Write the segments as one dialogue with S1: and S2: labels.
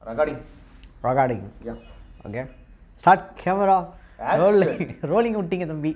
S1: Recording. Yeah. Okay. Start camera. Rolling விட்டீங்க தம்பி.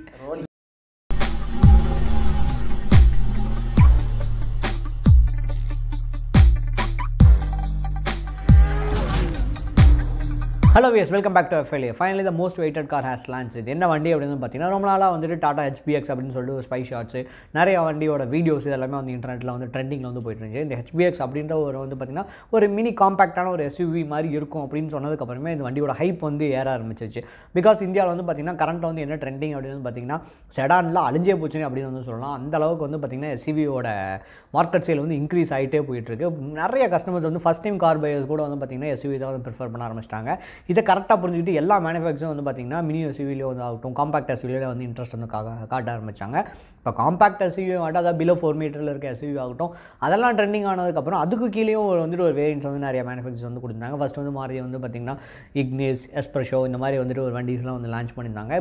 S1: Hello viewers, welcome back to FLA. Finally the most waited car has launched. இது என்ன வண்டி அப்படினு பார்த்தீங்கன்னா ரொம்ப நாளா வந்துட்டு டாடா HBX அப்படினு சொல்லிட்டு ஒரு ஸ்பை ஷாட்ஸ் நிறைய வண்டியோட வீடியோஸ் இதெல்லாம் வந்து இன்டர்நெட்ல வந்து ட்ரெண்டிங்ல வந்து போயிட்டு இருந்துச்சு. இந்த HBX அப்படின்ற ஒரு வந்து பார்த்தீங்கன்னா ஒரு மினி காம்பாக்டான ஒரு SUV மாதிரி இருக்கும் அப்படினு சொன்னதுக்கு அப்புறமே இந்த வண்டியோட ஹைப் வந்து ஏற ஆரம்பிச்சிருச்சு. பிகாஸ் இந்தியாவில் வந்து பார்த்தீங்கன்னா கரண்ட்ல வந்து என்ன ட்ரெண்டிங் அப்படினு பார்த்தீங்கன்னா செடான்ல அழிஞ்சே போச்சு அப்படினு வந்து சொல்லலாம். அந்த அளவுக்கு வந்து பார்த்தீங்கன்னா SUV-யோட மார்க்கெட் சேல் வந்து இன்க்ரீஸ் ஆகிட்டே போயிட்டு இருக்கு. நிறைய கஸ்டமர்ஸ் வந்து ஃபர்ஸ்ட் டைம் கார் பையர்ஸ் கூட வந்து பார்த்தீங்கன்னா SUV தான் வந்து ப்ரிஃபர் பண்ண ஆரம்பிச்சிட்டாங்க. இதை கரெக்டாக புரிஞ்சுக்கிட்டு எல்லா மேனுஃபேக்சரும் வந்து பார்த்திங்கன்னா மினி SUV-லேயே வந்து ஆகட்டும் காம்பாக்ட் SUV-ல வந்து இன்ட்ரெஸ்ட் வந்து காட்ட ஆரம்பித்தாங்க. இப்போ காம்பாக்ட் SUV ஆகட்டும் அதாவது பிலோ 4 மீட்டரில் இருக்க SUV ஆகட்டும் அதெல்லாம் ட்ரெண்டிங் ஆனதுக்கப்புறம் அதுக்கு கீழேயும் வந்துட்டு ஒரு வேரியன்ஸ் வந்து நிறைய மேனுஃபேக்சர்ஸ் வந்து கொடுத்தாங்க. ஃபர்ஸ்ட் வந்து மாறி வந்து பார்த்திங்கன்னா இக்னிஸ் எஸ்ப்ரெஷோ இந்த மாதிரி வந்துட்டு ஒரு வண்டிஸ்லாம் வந்து லான்ச் பண்ணியிருந்தாங்க.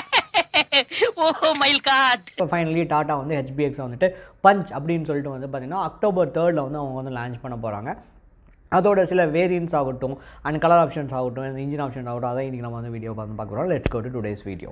S1: இப்போ ஃபைனலி டாட்டா வந்து HBX வந்துட்டு பஞ்ச் அப்படின்னு சொல்லிட்டு வந்து பார்த்திங்கன்னா அக்டோபர் 3 வந்து அவங்க வந்து லான்ச் பண்ண போகிறாங்க. அதோட சில வேரியன்ட்ஸ் ஆகட்டும் அண்ட் கலர் ஆப்ஷன்ஸ் ஆகட்டும் இன்ஜின் ஆப்ஷன்ஸ் ஆகட்டும் அதான் இன்றைக்கி நம்ம வந்து வீடியோ பார்த்து பார்க்குறோம். Let's go to today's video.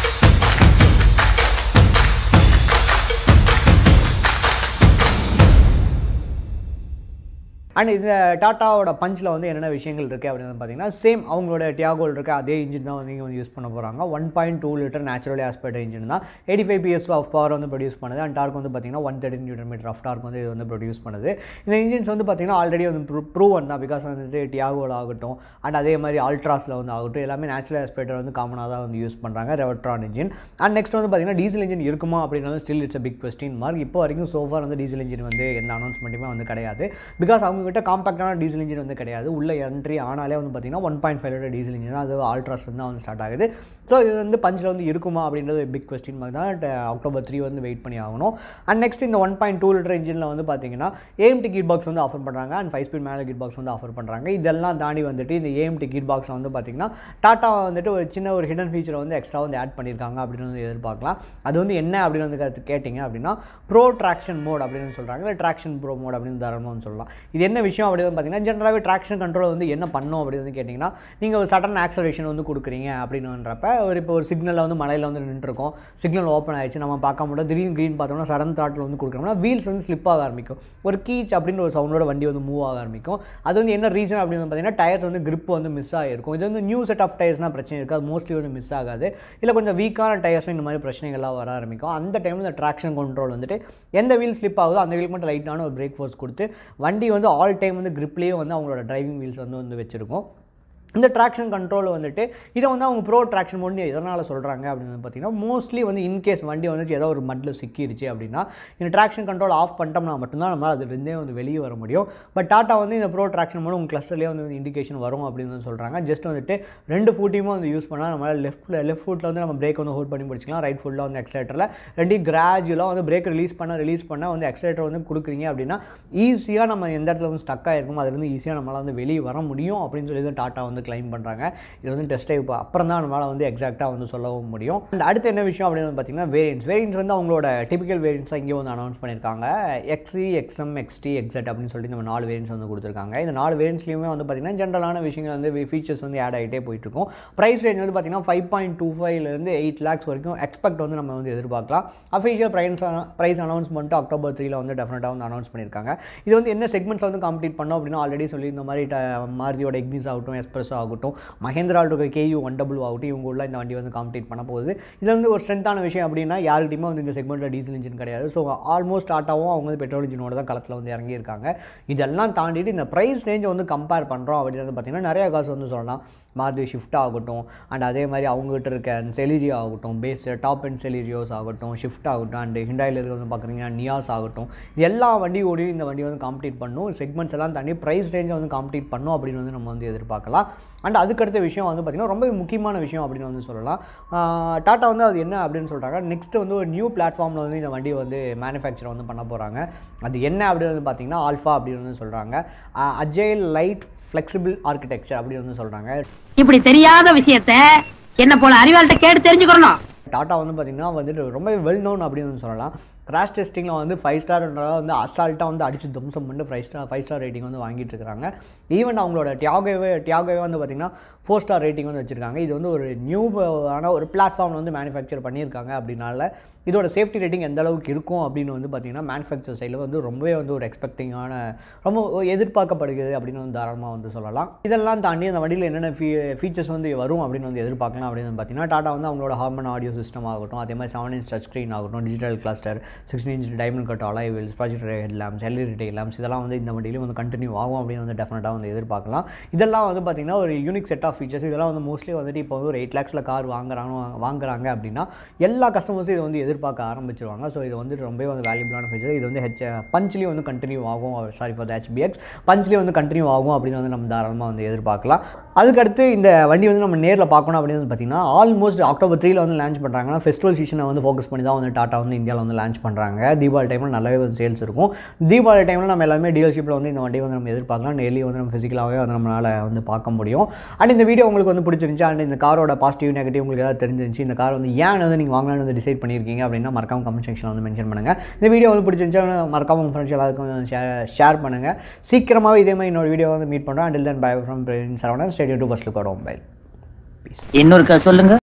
S1: And இந்த டாட்டாவோட பஞ்சில் வந்து என்னென்ன விஷயங்கள் இருக்குது அப்படின்னு பார்த்தீங்கன்னா சேம் அவங்களோட டியாகோல் இருக்க அதே இன்ஜின் தான் வந்து இங்கே வந்து யூஸ் பண்ண போகிறாங்க. 1.2 லிட்டர் நேச்சுரலி ஆஸ்பெக்ட் இன்ஜின் தான் 85 PS ஆஃப் பவர் வந்து ப்ரொடியூஸ் பண்ணுது. அண்ட் டார்க் வந்து பார்த்தீங்கன்னா 130 Nm ஆஃப் டார்க் வந்து இது வந்து ப்ரொடியூஸ் பண்ணுது. இந்த இன்ஜின்ஸ் வந்து பார்த்தீங்கன்னா ஆல்ரெடி வந்து ப்ரூவன் தான். பிகாஸ் வந்துட்டு டியாகோல் ஆகட்டும் அண்ட் அதே மாதிரி அல்ட்ராஸில் வந்து ஆகட்டும் எல்லாமே நேச்சுரல் ஆஸ்பெக்ட் வந்து காமனாக தான் வந்து யூஸ் பண்ணுறாங்க ரெவட்ரான் இன்ஜின். அண்ட் நெக்ஸ்ட் வந்து பார்த்தீங்கன்னா டீசல் இன்ஜின் இருக்குமா அப்படின்றது still it's a big question mark. இப்போ வரைக்கும் சோஃபார் வந்து டீசல் இன்ஜின் வந்து எந்த அனௌன்ஸ்மெண்ட்டுமே வந்து கிடையாது. பிகாஸ் அவங்க கிட்ட காம்பாக்டான டீசல் இன்ஜின் வந்து கிடையாது. உள்ள என்ட்ரி ஆனாலே வந்து பார்த்தீங்கன்னா 1.5 லிட்டர் டீசல் இன்ஜின் தான். அது ஆல்ட்ராஸ் வந்து வந்து ஸ்டார்ட் ஆகுது. ஸோ இது வந்து பஞ்சில் வந்து இருக்குமா அப்படின்றது பிக் கொஸ்டின் மார்க் தான். அக்டோபர் 3 வந்து வெயிட் பண்ணி ஆகணும். அண்ட் நெக்ஸ்ட் இந்த 1.2 லிட்டர் இன்ஜினில் வந்து பார்த்தீங்கன்னா AMT கீர் பாக்ஸ் வந்து ஆஃபர் பண்ணுறாங்க. அண்ட் 5 ஸ்பீட் மேலே கீர் பாக்ஸ் வந்து ஆஃபர் பண்ணுறாங்க. இதெல்லாம் தாண்டி வந்துட்டு இந்த AMT கீர் பாக்ஸில் வந்து பார்த்தீங்கன்னா டாட்டா வந்துட்டு ஒரு சின்ன ஒரு ஹிடன் ஃபீச்சரை வந்து எக்ஸ்ட்ரா வந்து ஆட் பண்ணியிருக்காங்க அப்படின்னு வந்து எதிர்பார்க்கலாம். அது வந்து என்ன அப்படின்னு வந்து கேட்டிங்க அப்படின்னா ப்ரோ ட்ராக்ஷன் மோட் அப்படின்னு சொல்கிறாங்க. இல்லை ட்ராக்ஷன் ப்ரோ மோட் அப்படின்னு தாராளமாக சொல்லலாம். இது என்ன விஷயம் அப்படின்னு பார்த்தீங்கன்னா ஜென்ரலாகவே ட்ராக்ஷன் கண்ட்ரோல் வந்து என்ன பண்ணோம் அப்படின்னு வந்து கேட்டிங்கன்னா நீங்கள் ஒரு சடன் ஆக்சலரேஷன் வந்து கொடுக்குறீங்க அப்படின்றப்ப இப்போ ஒரு சிக்னலில் வந்து மலையில் வந்து நின்றுருக்கோம். சிக்னல் ஓப்பன் ஆகிடுச்சு நம்ம பார்க்க முடியாது. திடீர்னு க்ரீன் பார்த்தோம்னா சடன் த்ராட்டில் வந்து கொடுக்குறோம்னா வீல்ஸ் வந்து ஸ்லிப் ஆக ஆரம்பிக்கும். ஒரு கீச் அப்படின்னு ஒரு சவுண்டோட வண்டி வந்து மூவ் ஆக ஆரம்பிக்கும். அது வந்து என்ன ரீசன் அப்படின்னு பார்த்தீங்கன்னா டயர்ஸ் வந்து கிரிப் வந்து மிஸ் ஆகிருக்கும். இது வந்து நியூ செட் ஆஃப் டயர்ஸ்னால் பிரச்சனை இருக்காது. மோஸ்ட்லி வந்து மிஸ் ஆகாது. இல்லை கொஞ்சம் வீக்கான டயர்ஸும் இந்த மாதிரி பிரச்சனைகள்லாம் வர ஆரம்பிக்கும். அந்த டைமில் இந்த ட்ராக்ஷன் கண்ட்ரோல் வந்துட்டு எந்த வீல் ஸ்லிப் ஆகுதோ அந்த வீல் மட்டும் லைட்டான ஒரு பிரேக் ஃபோர்ஸ் கொடுத்து வண்டி வந்து ஆல் டைம் வந்து கிரிப்லேயே வந்து அவங்களோட டிரைவிங் வீல்ஸ் வந்து வச்சுருக்கோம். இந்த ட்ராக்ஷன் கண்ட்ரோல் வந்துட்டு இதை வந்து அவங்க ப்ரோ ட்ராக்ஷன் மோட்னு எதனால் சொல்கிறாங்க அப்படின்னு பார்த்தீங்கன்னா மோஸ்ட்லி வந்து இன்கேஸ் வண்டி வந்துட்டு ஏதோ ஒரு மட்டில் சிக்கிருச்சு அப்படின்னா இந்த ட்ராக்ஷன் கண்ட்ரோல் ஆஃப் பண்ணிட்டோம்னா மட்டும்தான் நம்ம அதுலேருந்தே வந்து வெளியே வர முடியும். பட் டாட்டா வந்து இந்த ப்ரோ ட்ராக்ஷன் மோட் உங்கள் கிளஸ்டர்லேயே வந்து இண்டிகேஷன் வரும் அப்படின்னு வந்து சொல்கிறாங்க. ஜஸ்ட் வந்துட்டு 2 ஃபுட்டையுமே வந்து யூஸ் பண்ணால் நம்மளால் லெஃப்ட் ஃபுட்டில் வந்து நம்ம பிரேக் வந்து ஹோல்ட் பண்ணி பிடிச்சிக்கலாம். ரைட் ஃபுட்டில் வந்து எக்ஸலேட்டரில் 2 கிராஜுவலாக வந்து பிரேக் ரிலீஸ் பண்ண வந்து எக்ஸலேட்டர் வந்து கொடுக்குறீங்க அப்படின்னா ஈஸியாக நம்ம எந்த இடத்துல வந்து ஸ்டக் ஆகிருக்கும் அதுலேருந்து ஈஸியாக நம்மளால் வந்து வெளியே வர முடியும் அப்படின்னு சொல்லி தான் டாட்டா வந்து கிளைம் பண்ணுறாங்க. இது வந்து டெஸ்ட் டைப் அப்புறம் தான் நம்மளால் வந்து எக்ஸாக்டாக வந்து சொல்லவும் முடியும். அண்ட் அடுத்து என்ன விஷயம் அப்படின்னு பார்த்தீங்கன்னா வேரியன்ட்ஸ் வந்து அவங்களோட டிபிக்கல் வேரியன்ட்ஸாக இங்கே வந்து அனௌன்ஸ் பண்ணியிருக்காங்க. XE, XM, XT, XZ அப்படின்னு சொல்லிட்டு நம்ம 4 வேரியன்ட்ஸ் வந்து கொடுத்துருக்காங்க. இந்த 4 வேரியன்ட்ஸ்லையுமே வந்து பார்த்தீங்கன்னா ஜென்ரலான விஷயங்கள் வந்து ஃபீச்சர்ஸ் வந்து ஆட் ஆகிட்டே போயிட்டு இருக்கும். ப்ரைஸ் ரேஞ்ச் வந்து பார்த்தீங்கன்னா 5.25 8 lakhs வரைக்கும் எக்ஸ்பெக்ட் வந்து நம்ம வந்து எதிர்பார்க்கலாம். அஃபிஷியல் ப்ரைஸ் அனௌன்ஸ்மெண்ட் அக்டோபர் 3 வந்து டெஃபினட்டாக வந்து அனௌன்ஸ் பண்ணியிருக்காங்க. இது வந்து என்ன செக்மெண்ட்ஸ் வந்து கம்ப்ளீட் பண்ணோம் அப்படின்னா ஆல்ரெடி சொல்லி இந்த மாதிரி மாருதியோட இக்னிஸ் ஆகட்டும் எஸ்ப்ரெஸோ ஆகட்டும் மஹேந்திராவில் இருக்க KU100 ஆகட்டும் இவங்க உள்ள இந்த வண்டி வந்து கம்ப்ளீட் பண்ண போகுது. இது வந்து ஒரு ஸ்ட்ரென்த்தான விஷயம் அப்படின்னா யாருக்கிட்டையுமே வந்து இந்த செக்மெண்ட்டில் டீசல் இன்ஜின் கிடையாது. ஸோ ஆல்மோஸ்ட் டாட்டாவும் அவங்க வந்து பெட்ரோல் இன்ஜினோட தான் களத்தில் வந்து இறங்கியிருக்காங்க. இதெல்லாம் தாண்டிட்டு இந்த ப்ரைஸ் ரேஞ்சை வந்து கம்பேர் பண்ணுறோம் அப்படின்றது பார்த்தீங்கன்னா நிறைய காசு வந்து சொல்லலாம். மாருதி ஷிஃப்ட் ஆகட்டும் அண்ட் அதே மாதிரி அவங்ககிட்ட இருக்க செலிரியோ ஆகட்டும் பேஸ் டாப் அண்ட் செலிரியோஸ் ஆகட்டும் ஷிஃப்ட் ஆகட்டும் அண்ட் ஹிண்டாயில் இருக்க வந்து பார்க்குறீங்கன்னா நியாஸ் ஆகட்டும் எல்லா வண்டியோடையும் இந்த வண்டி வந்து காம்ப்ளீட் பண்ணும். செக்மெண்ட்ஸ் எல்லாம் தாண்டி ப்ரைஸ் ரேஞ்சை வந்து காம்ப்ளீட் பண்ணும் அப்படின்னு வந்து நம்ம வந்து எதிர்பார்க்கலாம். அண்ட் அதுக்கடுத்த விஷயம் வந்து பார்த்திங்கன்னா ரொம்ப முக்கியமான விஷயம் அப்படின்னு வந்து சொல்லலாம். டாட்டா வந்து அது என்ன அப்படின்னு சொல்கிறாங்க நெக்ஸ்ட்டு வந்து ஒரு நியூ பிளாட்ஃபார்மில் வந்து இந்த வண்டியை வந்து மேனுஃபேக்சர் வந்து பண்ண போகிறாங்க. அது என்ன அப்படின்னு வந்து பார்த்திங்கன்னா ஆல்ஃபா அப்படின்னு வந்து சொல்கிறாங்க. அஜைல் லைட் ஃப்ளெக்சிபிள் ஆர்கிடெக்சர் அப்படின்னு வந்து சொல்கிறாங்க.
S2: இப்படி தெரியாத விஷயத்த என்ன போல அறிவாளத்தை கேட்டு தெரிஞ்சுக்கணும்.
S1: டாட்டா வந்து பார்த்திங்கன்னா வந்துட்டு ரொம்ப வெல் நோன் அப்படின்னு சொல்லலாம். கிராஷ் டெஸ்டிங்கில் வந்து 5 ஸ்டார்ன்றத வந்து அசால்ட்டாக வந்து அடிச்சு தம்சம் பண்ணிட்டு 5 ஸ்டார் ரேட்டிங் வந்து வாங்கிட்டு இருக்காங்க. ஈவன் அவங்களோட டியாகோவே வந்து பார்த்திங்கன்னா 4 ஸ்டார் ரேட்டிங் வந்து வச்சுருக்காங்க. இது வந்து ஒரு நியூவான ஒரு பிளாட்ஃபார்மில் வந்து மேனுஃபேக்சர் பண்ணியிருக்காங்க. அப்படின்னால இதோட சேஃப்டி ரேட்டிங் எந்த அளவுக்கு இருக்கும் அப்படின்னு வந்து பார்த்திங்கன்னா மேனுஃபேக்சர் சைடில் வந்து ரொம்பவே வந்து ஒரு எக்ஸ்பெக்டிங்கான ரொம்ப எதிர்பார்க்கப்படுகிறது அப்படின்னு வந்து தாராளமாக வந்து சொல்லலாம். இதெல்லாம் தாண்டி அந்த வண்டியில் என்னென்ன ஃபீச்சர்ஸ் வந்து வரும் அப்படின்னு வந்து எதிர்பார்க்கலாம் அப்படின்னு வந்து பார்த்திங்கன்னா டாடா வந்து அவங்களோட ஹார்மன் ஆடியோ சிஸ்டம் ஆகட்டும், அதே மாதிரி 7 இன்ச் டச் ஸ்க்ரீன் ஆகட்டும், digital cluster, 16 inch diamond cut alloy wheels, projector head lamps, LED tail lamps இதெல்லாம் வந்து இந்த வண்டியிலும் வந்து கண்டினியூ ஆகும் அப்படின்னு வந்து டெஃபினட்டாக வந்து எதிர்பார்க்கலாம். இதெல்லாம் வந்து பார்த்திங்கன்னா ஒரு யூனிக் செட் ஆஃப் ஃபீச்சர்ஸ். இதெல்லாம் வந்து மோஸ்ட்லி வந்துட்டு இப்போ வந்து ஒரு 8 lakhsல கார் வாங்குறாங்க அப்படின்னா எல்லா கஸ்டமர்ஸும் இதை வந்து எதிர்பார்க்க ஆரம்பிச்சிருவாங்க. ஸோ இது வந்து ரொம்பவே வந்து வேல்யூபிளான ஃபீச்சர். இது வந்து பஞ்ச்லேயும் வந்து கண்டினியூ ஆகும். சாரி ஃபார் த HBX பஞ்ச்லேயும் வந்து கண்டினியூ ஆகும் அப்படின்னு வந்து நம்ம தாராளமாக வந்து எதிர்பார்க்கலாம். அதுக்கடுத்து இந்த வண்டி வந்து நம்ம நேரில் பார்க்கணும் அப்படின்னு வந்து பார்த்திங்கன்னா ஆல்மோஸ்ட் October 3 வந்து லான்ச் பண்ணுறாங்கன்னா ஃபெஸ்டிவல் சீசனை வந்து ஃபோக்கஸ் பண்ணி தான் வந்து டாட்டா வந்து இந்தியாவில் வந்து லான்ச் பண்ணுறாங்க. தீபாவளி டைமில் நல்லாவே வந்து சேல்ஸ் இருக்கும். தீபாவளி டைமில் நம்ம எல்லாமே டீலர்ஷிப்பில் வந்து இந்த வண்டியை வந்து நம்ம எதிர்பார்க்கலாம். நேர்லி வந்து நம்ம ஃபிசிக்கலாகவே வந்து நம்மளால் வந்து பார்க்க முடியும். அண்ட் இந்த வீடியோ உங்களுக்கு வந்து பிடிச்சிருந்துச்சு அண்ட் இந்த காரோட பாசிட்டிவ் நெகட்டிவ் உங்களுக்கு ஏதாவது தெரிஞ்சிருந்துச்சு, இந்த கார் வந்து ஏன் வந்து நீங்கள் வாங்கலாம்னு வந்து டிசைட் பண்ணியிருக்கீங்க அப்படின்னா மறக்காம கமெண்ட் செக்ஷனில் வந்து மென்ஷன் பண்ணுங்கள். இந்த வீடியோ வந்து பிடிச்சிருந்துச்சு மறக்காம உங்கள் ஃப்ரெண்ட்ஸ் எல்லாருக்கும் ஷேர் பண்ணுங்கள். சீக்கிரமாகவே இதே மாதிரி இன்னொரு வீடியோ வந்து மீட் பண்ணுறோம். Until then, bye from Praveen, Saravanan. Stay tuned to FirstLook Automobile. Peace.
S2: இன்னொருக்கா சொல்லுங்க.